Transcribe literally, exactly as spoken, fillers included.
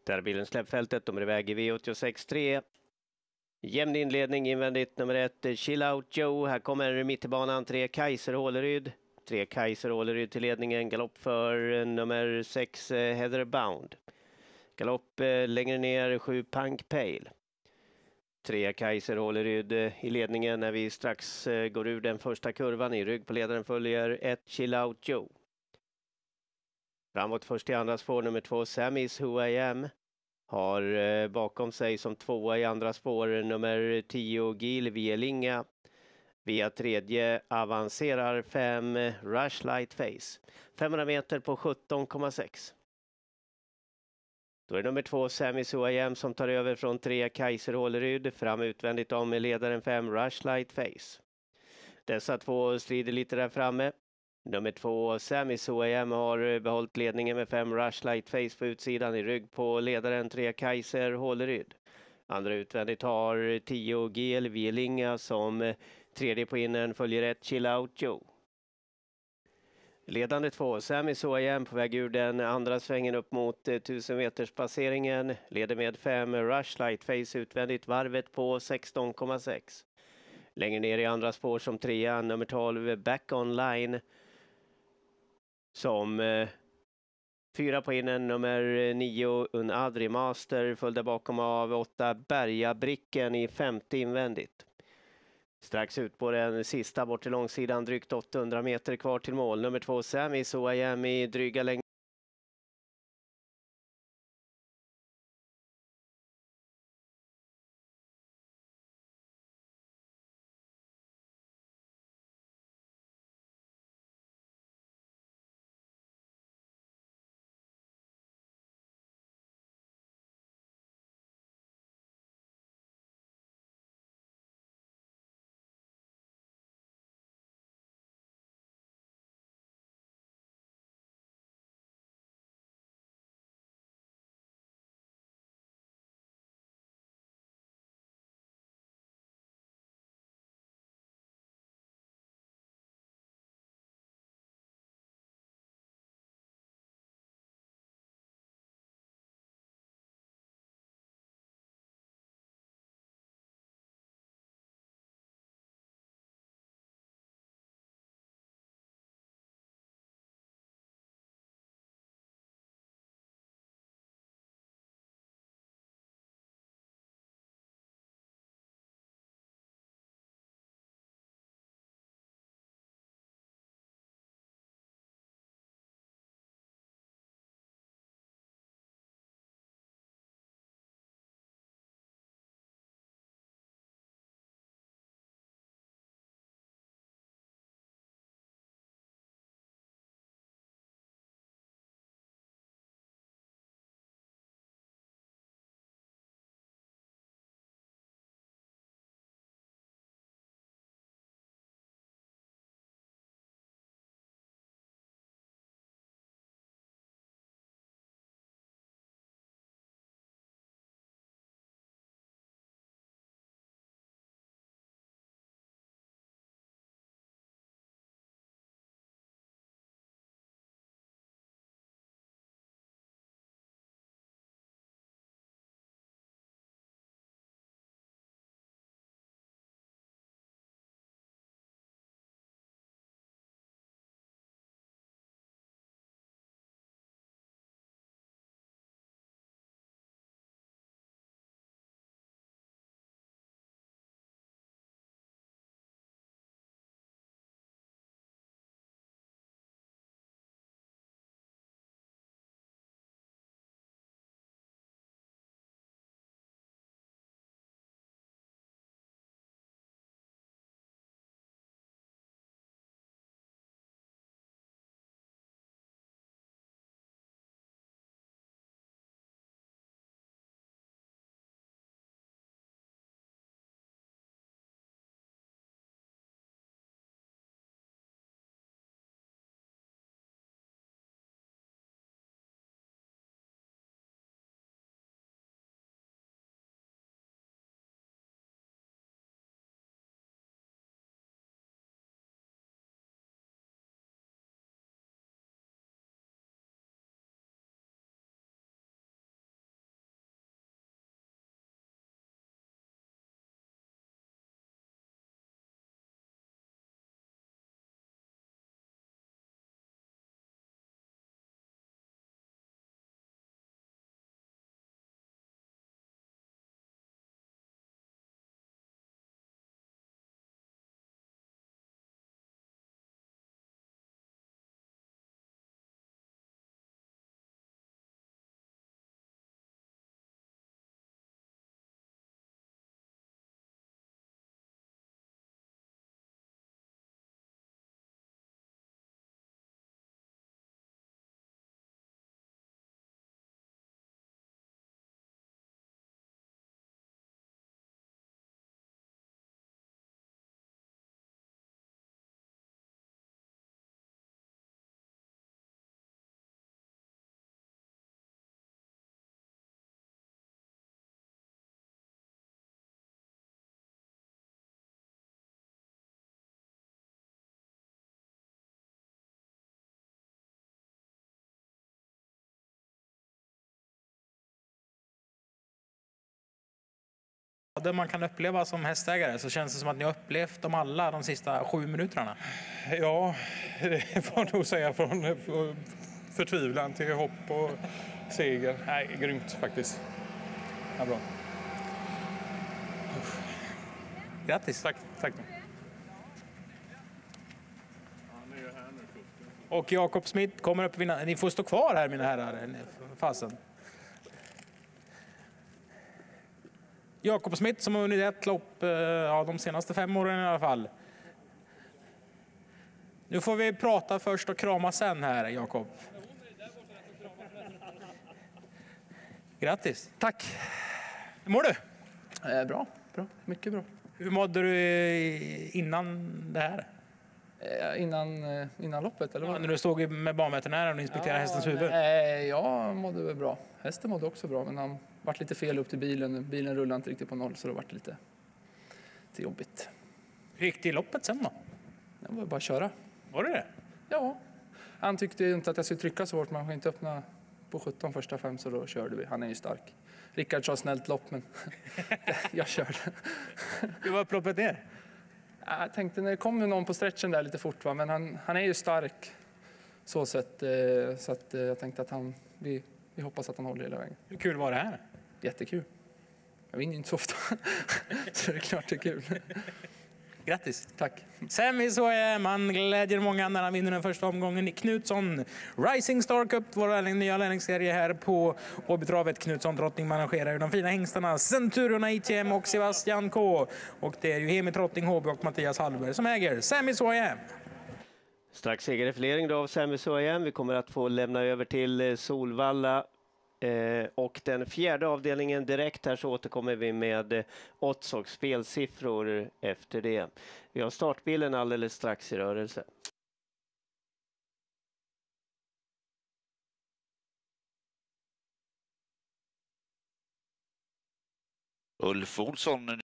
Där bilen släppfältet, de är iväg i V åttiosex tre. Jämn inledning invändigt nummer ett, Chill Out Joe. Här kommer mitt i banan tre Kaiser Håleryd. Tre Kaiser Håleryd till ledningen, galopp för nummer sex Heather Bound. Galopp längre ner sju Punk Pale. Tre Kaiser Håleryd i ledningen när vi strax går ur den första kurvan. I rygg på ledaren följer ett Chill Out Joe. Framåt först i andra spår nummer två Sammy's Who I Am. Har bakom sig som tvåa i andra spår nummer tio Gil Vielinga. Via tredje avancerar fem Rush Light Face. femhundra meter på sjutton komma sex. Då är nummer två Sammy's Who I Am som tar över från tre Kaiser Håleryd. Fram utvändigt om med ledaren fem Rush Light Face. Dessa två strider lite där framme. Nummer två Sammy's Who I Am har behållit ledningen med fem Rush Light Face på utsidan. I rygg på ledaren tre Kaiser Håleryd. Andra utvändigt har tio G L Vielinga som tredje på innern följer ett Chill Out Joe. Ledande två Sammy's Who I Am på väg ur den andra svängen upp mot tusen meters passeringen. Leder med fem Rush Light Face utvändigt, varvet på sexton komma sex. Längre ner i andra spår som trea nummer tolv Back Online. Som eh, fyra på innen nummer nio Unadri Master följde bakom av åtta Bergabricken i femte invändigt. Strax ut på den sista bort till långsidan, drygt åttahundra meter kvar till mål. Nummer två Sammy's Who I Am i dryga längd. skador man kan uppleva som hästägare så känns det som att ni har upplevt dem alla de sista sju minuterna. Ja, det får nog säga från förtvivlan till hopp och seger. Nej, grymt faktiskt. Ja, bra. Grattis. Tack, tack. Och Jakob Smith kommer upp vinna. Ni får stå kvar här, mina herrar. Fasen. Jakob Smith som har vunnit ett lopp ja, de senaste fem åren i alla fall. Nu får vi prata först och krama sen här, Jakob. Grattis. Tack. Hur mår du? Eh, bra, bra, mycket bra. Hur mådde du innan det här? Eh, innan, eh, innan loppet, eller vad? Ja, när du stod med banveterinären och inspekterade ja, hästens huvud? Nej, jag mådde väl bra. Hästen mådde också bra, men han vart lite fel upp till bilen. Bilen rullade inte riktigt på noll, så det vart lite, lite jobbigt. Hur gick det i loppet sen då? Jag var bara att köra. Var det det? Ja. Han tyckte inte att jag skulle trycka så hårt, man kan inte öppna på sjutton första fem, så då körde vi. Han är ju stark. Rickard sa snällt lopp, men jag körde. Hur var upploppet ner? Jag tänkte när det kom någon på stretchen där lite fort, va? Men han, han är ju stark så sätt, så att jag tänkte att han, vi, vi hoppas att han håller hela vägen. Hur kul var det här? Jättekul. Jag vinner inte så ofta, så det är klart det är kul. Grattis. Tack. Sammy så är man glädjer många när han vinner den första omgången i Knutsson Rising Star Cup, vår nya lärlingsserie här på Åbytravet. Knutsson drottning managerar ju de fina hängstarna Centurion A T M och Sebastian K. Och det är ju Hemi Trotting, H B och Mattias Hallberg som äger Sammy så är. Strax segerreferering då av Sammy så är. Vi kommer att få lämna över till Solvalla. Eh, och den fjärde avdelningen direkt här så återkommer vi med odds och spelsiffror efter det. Vi har startbilen alldeles strax i rörelse. Ulf Olsson